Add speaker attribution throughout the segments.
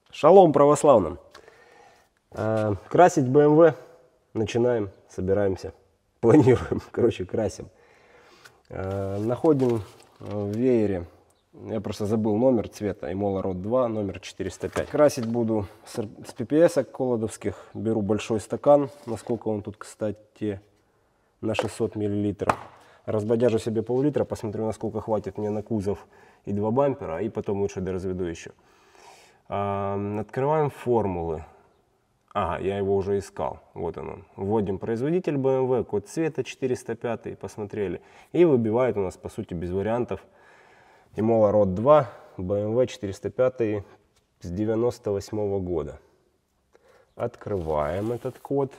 Speaker 1: Шалом православным! Красить BMW начинаем, собираемся, планируем, короче, красим. Находим в веере, я просто забыл номер цвета, Imola Rod 2, номер 405. Красить буду с PPS колодовских, беру большой стакан, насколько он тут, кстати, на 600 мл. Разбодяжу себе пол-литра, посмотрю, насколько хватит мне на кузов и два бампера, и потом лучше доразведу еще. Открываем формулы. Ага, я его уже искал. Вот он. Вводим производитель BMW, код цвета 405, посмотрели. И выбивает у нас, по сути, без вариантов Imola Rod 2, BMW 405 с 98 года. Открываем этот код.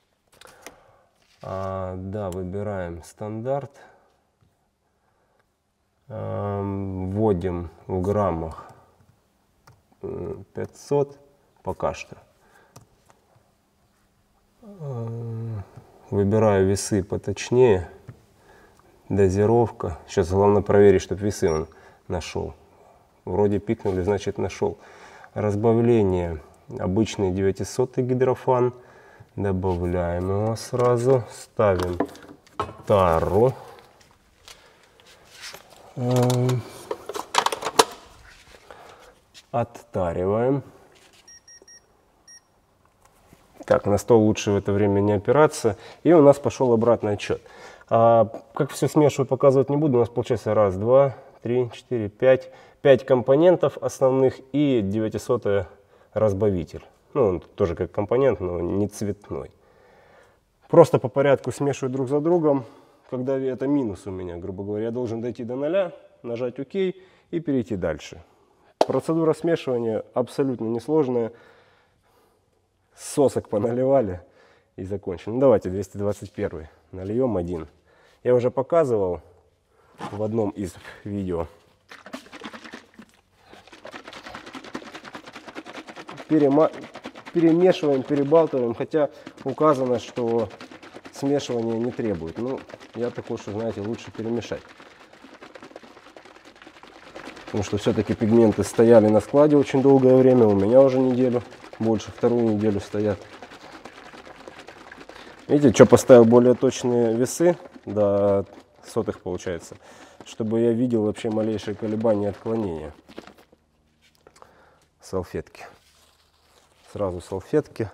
Speaker 1: Да, выбираем стандарт. Вводим в граммах 500 пока что. Выбираю весы поточнее. Дозировка. Сейчас главное проверить, чтобы весы он нашел. Вроде пикнули, значит нашел. Разбавление. Обычный 900 гидрофан. Добавляем его сразу. Ставим тару. Оттариваем. Так, на стол лучше в это время не опираться. И у нас пошел обратный отчет. Как все смешиваю, показывать не буду. У нас получается 1, 2, 3, 4, 5. 5 компонентов основных и 900 разбавитель. Ну, он тоже как компонент, но не цветной. Просто по порядку смешиваю друг за другом. Когда это минус у меня, грубо говоря, я должен дойти до 0, нажать ОК и перейти дальше. Процедура смешивания абсолютно несложная. Сосок поналивали и закончили. Ну, давайте 221 нальем один. Я уже показывал в одном из видео. Перемешиваем, перебалтываем, хотя указано, что смешивание не требует. Ну, я такой, что, знаете, лучше перемешать. Потому что все-таки пигменты стояли на складе очень долгое время, у меня уже неделю. Больше, вторую неделю стоят. Видите, что поставил более точные весы, до сотых получается, чтобы я видел вообще малейшие колебания, отклонения. Салфетки. Сразу салфетки.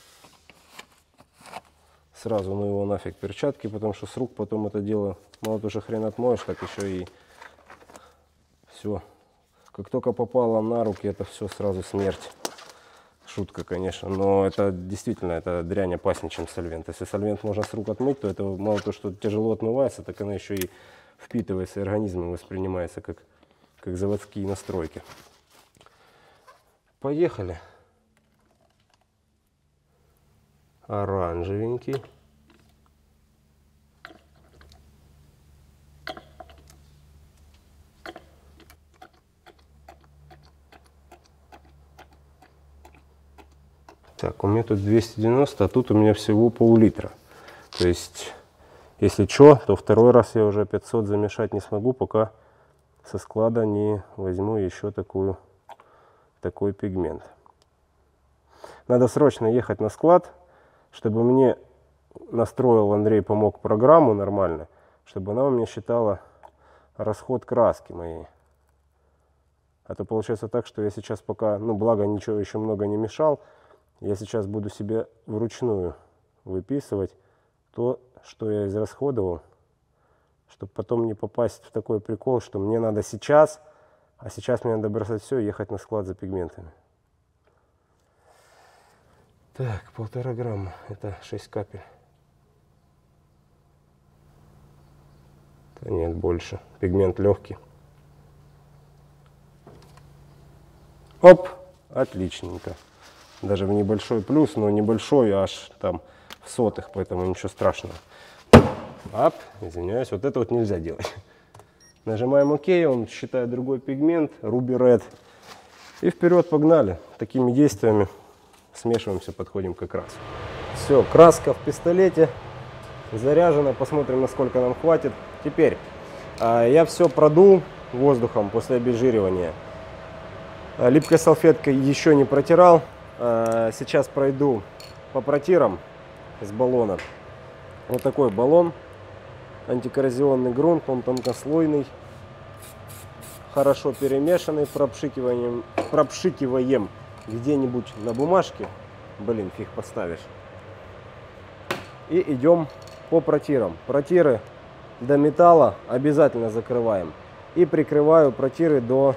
Speaker 1: Сразу ну его нафиг перчатки, потому что с рук потом это дело мало тоже хрен отмоешь, так еще и все. Как только попало на руки, это все сразу смерть. Шутка, конечно, но это действительно, это дрянь опаснее, чем сольвент. Если сольвент можно с рук отмыть, то это мало то, что тяжело отмывается, так она еще и впитывается организмом, воспринимается как заводские настройки. Поехали. Оранжевенький. Так, у меня тут 290, а тут у меня всего пол-литра. То есть, если что, то второй раз я уже 500 замешать не смогу, пока со склада не возьму еще такой пигмент. Надо срочно ехать на склад, чтобы мне настроил Андрей, помог программу нормально, чтобы она у меня считала расход краски моей. А то получается так, что я сейчас пока, ну благо ничего еще много не мешал, я сейчас буду себе вручную выписывать то, что я израсходовал, чтобы потом не попасть в такой прикол, что мне надо сейчас, а сейчас мне надо бросать все и ехать на склад за пигментами. Так, 1,5 грамма, это 6 капель. Да нет, больше. Пигмент легкий. Оп, отличненько. Даже в небольшой плюс, но небольшой, аж там в сотых, поэтому ничего страшного. Ап, извиняюсь, вот это вот нельзя делать. Нажимаем ОК, он считает другой пигмент, Ruby Red. И вперед погнали. Такими действиями смешиваемся, подходим к окрасу. Все, краска в пистолете заряжена, посмотрим, насколько нам хватит. Теперь я все продул воздухом после обезжиривания. Липкой салфеткой еще не протирал. Сейчас пройду по протирам с баллона. Вот такой баллон. Антикоррозионный грунт, он тонкослойный. Хорошо перемешанный, пропшикиваем где-нибудь на бумажке. Блин, фиг поставишь. И идем по протирам. Протиры до металла обязательно закрываем. И прикрываю протиры до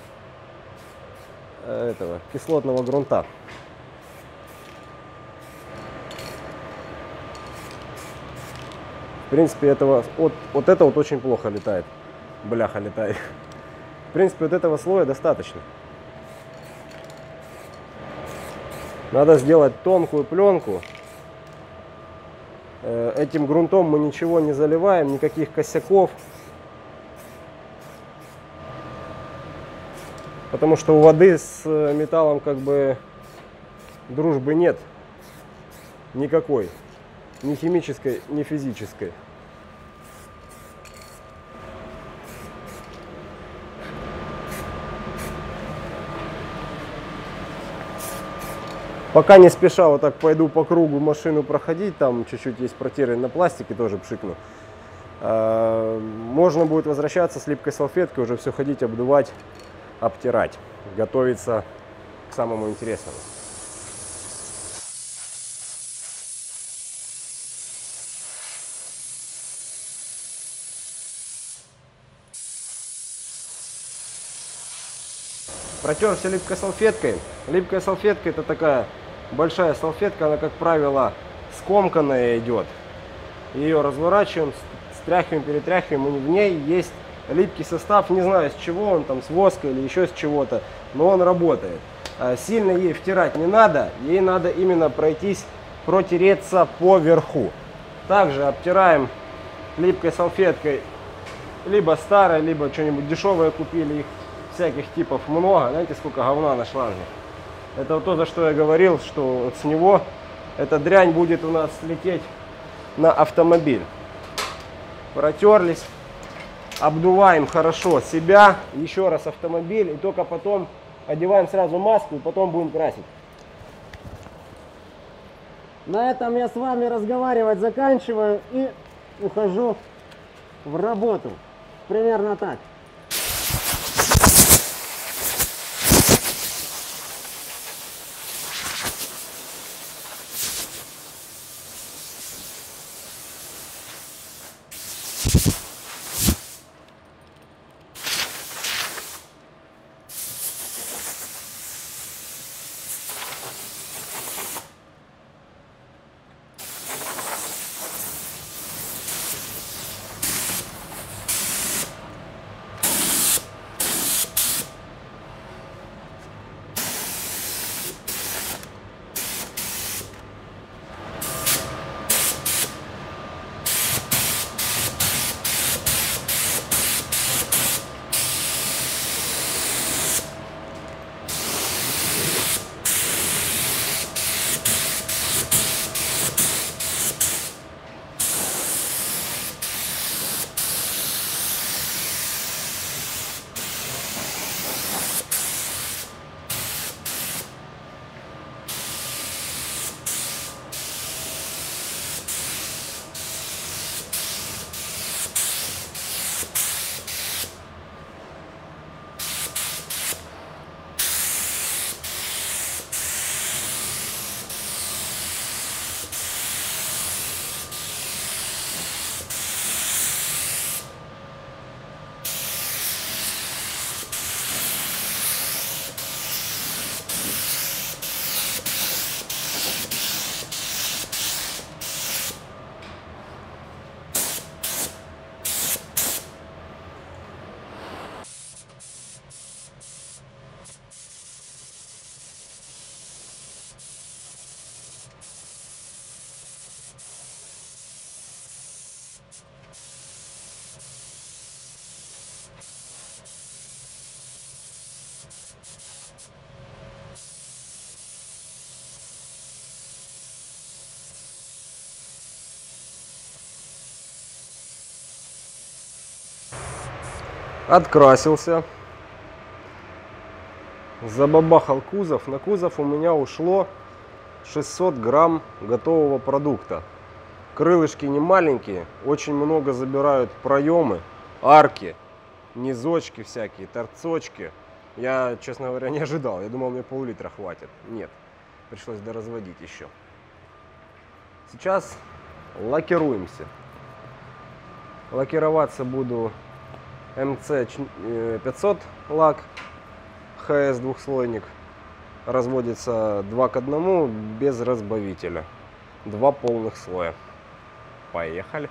Speaker 1: этого кислотного грунта. В принципе, этого вот это вот очень плохо летает. Бляха летает. В принципе, вот этого слоя достаточно. Надо сделать тонкую пленку. Этим грунтом мы ничего не заливаем, никаких косяков. Потому что у воды с металлом как бы дружбы нет никакой. Ни химической, ни физической. Пока не спеша, вот так пойду по кругу машину проходить, там чуть-чуть есть протиры на пластике, тоже пшикну. Можно будет возвращаться с липкой салфеткой, уже все ходить, обдувать, обтирать, готовиться к самому интересному. Протерся липкой салфеткой. Липкая салфетка — это такая большая салфетка, она, как правило, скомканная идет. Ее разворачиваем, стряхиваем, перетряхиваем, и в ней есть липкий состав, не знаю с чего он, там с воска или еще с чего-то, но он работает. Сильно ей втирать не надо, ей надо именно пройтись, протереться по верху. Также обтираем липкой салфеткой, либо старой, либо что-нибудь дешевое купили, их всяких типов много. Знаете, сколько говна на шланге? Это вот то, за что я говорил, что вот с него эта дрянь будет у нас лететь на автомобиль. Протерлись, обдуваем хорошо себя, еще раз автомобиль, и только потом одеваем сразу маску, и потом будем красить. На этом я с вами разговаривать заканчиваю и ухожу в работу. Примерно так. Открасился. Забабахал кузов. На кузов у меня ушло 600 грамм готового продукта. Крылышки не маленькие, очень много забирают проемы, арки, низочки всякие, торцочки. Я, честно говоря, не ожидал. Я думал, мне пол-литра хватит. Нет, пришлось доразводить еще. Сейчас лакируемся. Лакироваться буду МЦ 500 лак, ХС двухслойник. Разводится 2 к 1 без разбавителя. 2 полных слоя. Поехали.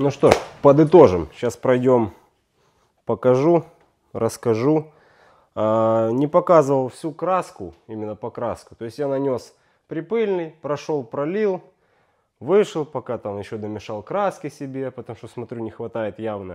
Speaker 1: Ну что ж, подытожим. Сейчас пройдем, покажу, расскажу. Не показывал всю краску, именно покраску. То есть я нанес припыльный, прошел, пролил, вышел, пока там еще домешал краски себе, потому что, смотрю, не хватает явно.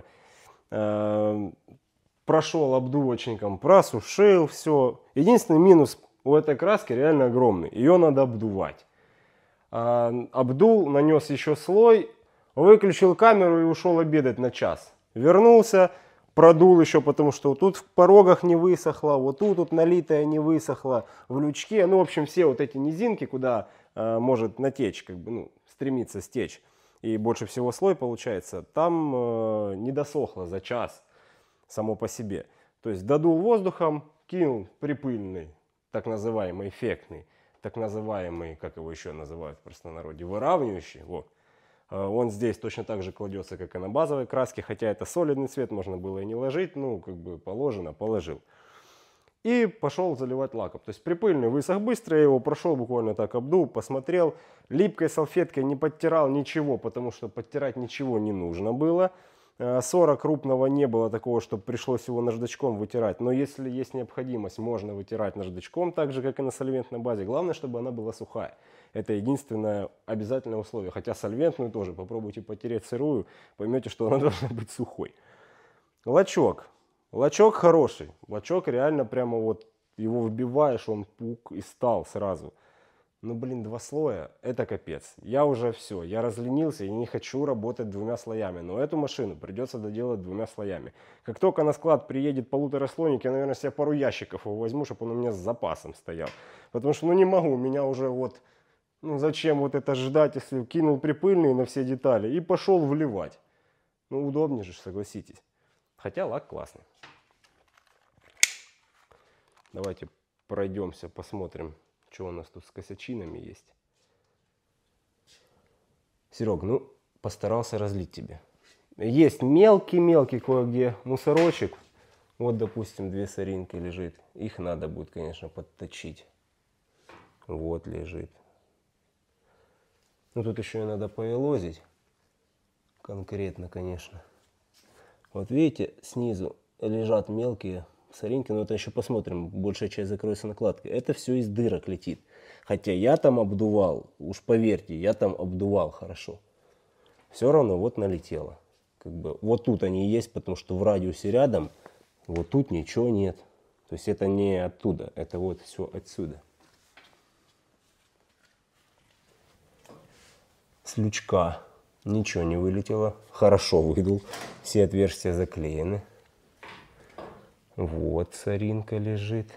Speaker 1: Прошел обдувочником, просушил, все. Единственный минус у этой краски реально огромный. Ее надо обдувать. Обдул, нанес еще слой, выключил камеру и ушел обедать на час. Вернулся, продул еще, потому что вот тут в порогах не высохло, вот тут вот налитое не высохло, в лючке. Ну, в общем, все вот эти низинки, куда может натечь, как бы, ну, стремиться стечь. И больше всего слой получается, там не досохло за час само по себе. То есть додул воздухом, кинул припыльный, так называемый эффектный, так называемый, как его еще называют в простонародье, выравнивающий. Вот. Он здесь точно так же кладется, как и на базовой краске, хотя это солидный цвет, можно было и не ложить, ну, как бы положено, положил. И пошел заливать лаком. То есть припыльный высох быстро, я его прошел, буквально так обдул, посмотрел. Липкой салфеткой не подтирал ничего, потому что подтирать ничего не нужно было. Ссора крупного не было такого, чтобы пришлось его наждачком вытирать. Но если есть необходимость, можно вытирать наждачком, так же, как и на сольвентной базе. Главное, чтобы она была сухая. Это единственное обязательное условие. Хотя сольвентную тоже попробуйте потереть сырую, поймете, что она должна быть сухой. Лачок. Лачок хороший. Лачок реально прямо вот его вбиваешь, он пук и стал сразу. Ну, блин, 2 слоя, это капец. Я уже все, я разленился и не хочу работать 2 слоями. Но эту машину придется доделать 2 слоями. Как только на склад приедет 1,5-слойник, я, наверное, себе пару ящиков его возьму, чтобы он у меня с запасом стоял. Потому что, ну, не могу, у меня уже вот, ну, зачем вот это ждать, если кинул припыльные на все детали и пошел вливать. Ну, удобнее же, согласитесь. Хотя лак классный. Давайте пройдемся, посмотрим, что у нас тут с косячинами есть. Серег, ну, постарался разлить тебе. Есть мелкий-мелкий кое-где мусорочек. Вот, допустим, 2 соринки лежит. Их надо будет, конечно, подточить. Вот лежит. Ну, тут еще и надо поелозить. Конкретно, конечно. Вот видите, снизу лежат мелкие соринки, но это еще посмотрим, большая часть закроется накладкой. Это все из дырок летит. Хотя я там обдувал, уж поверьте, я там обдувал хорошо. Все равно вот налетело. Как бы, вот тут они есть, потому что в радиусе рядом, вот тут ничего нет. То есть это не оттуда, это вот все отсюда. С лючка ничего не вылетело, хорошо выдул, все отверстия заклеены. Вот соринка лежит.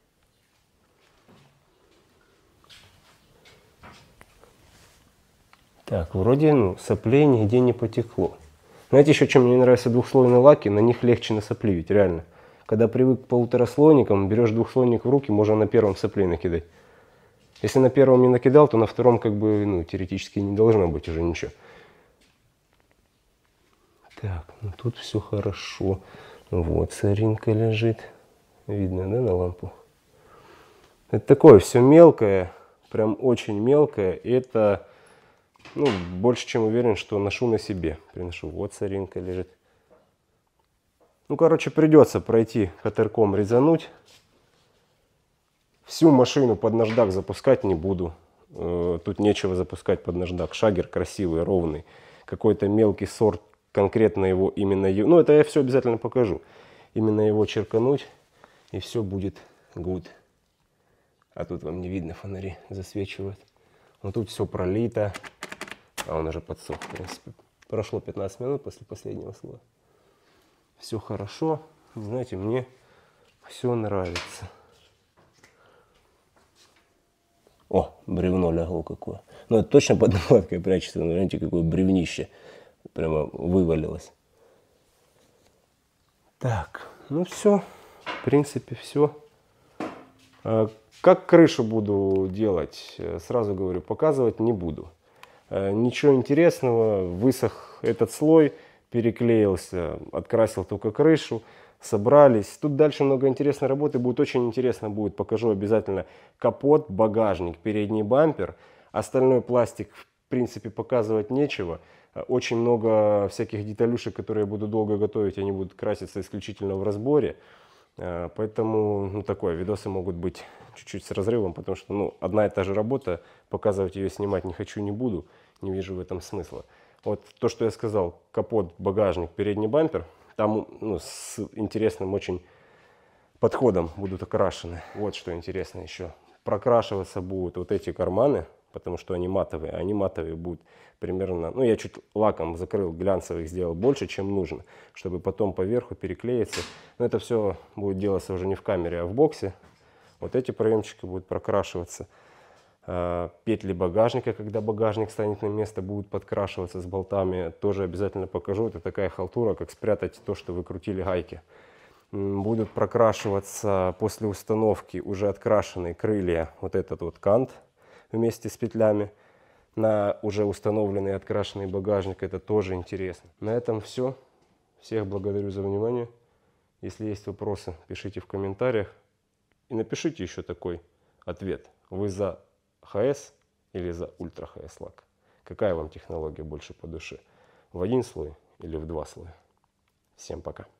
Speaker 1: Так, вроде, ну, соплей нигде не потекло. Знаете, еще чем мне нравятся 2-слойные лаки, на них легче насопливить, реально. Когда привык к 1,5-слойникам, берешь 2-слойник в руки, можно на первом соплей накидать. Если на первом не накидал, то на втором, как бы, ну, теоретически не должно быть уже ничего. Так, ну тут все хорошо. Вот соринка лежит. Видно, да, на лампу? Это такое все мелкое, прям очень мелкое. И это, ну, больше чем уверен, что ношу на себе. Приношу. Вот соринка лежит. Ну, короче, придется пройти катерком, резануть. Всю машину под наждак запускать не буду. Тут нечего запускать под наждак. Шагер красивый, ровный. Какой-то мелкий сорт. Конкретно его именно, ну, это я все обязательно покажу. Именно его черкануть, и все будет good. А тут вам не видно, фонари засвечивают. Вот тут все пролито, а он уже подсох, в принципе. Прошло 15 минут после последнего слоя. Все хорошо, знаете, мне все нравится. О, бревно легло какое. Ну, это точно под накладкой прячется, но знаете, какое бревнище. Прямо вывалилось. Так, ну все, в принципе все. Как крышу буду делать, сразу говорю, показывать не буду. Ничего интересного, высох этот слой, переклеился, открасил только крышу, собрались. Тут дальше много интересной работы, будет очень интересно, будет, покажу обязательно капот, багажник, передний бампер. Остальной пластик, в принципе, показывать нечего. Очень много всяких деталюшек, которые я буду долго готовить, они будут краситься исключительно в разборе. Поэтому, ну, такое, видосы могут быть чуть-чуть с разрывом, потому что, ну, одна и та же работа, показывать ее, снимать не хочу, не буду, не вижу в этом смысла. Вот то, что я сказал, капот, багажник, передний бампер, там, ну, с интересным очень подходом будут окрашены. Вот что интересно еще. Прокрашиваться будут вот эти карманы, потому что они матовые будут примерно, ну, я чуть лаком закрыл, глянцевых сделал больше, чем нужно, чтобы потом поверху переклеиться. Но это все будет делаться уже не в камере, а в боксе. Вот эти проемчики будут прокрашиваться. Петли багажника, когда багажник станет на место, будут подкрашиваться с болтами. Тоже обязательно покажу. Это такая халтура, как спрятать то, что вы крутили гайки. Будут прокрашиваться после установки уже открашенные крылья, вот этот вот кант вместе с петлями на уже установленный открашенный багажник. Это тоже интересно. На этом все. Всех благодарю за внимание. Если есть вопросы, пишите в комментариях. И напишите еще такой ответ. Вы за ХС или за ультра ХС лак? Какая вам технология больше по душе? В один слой или в два слоя? Всем пока.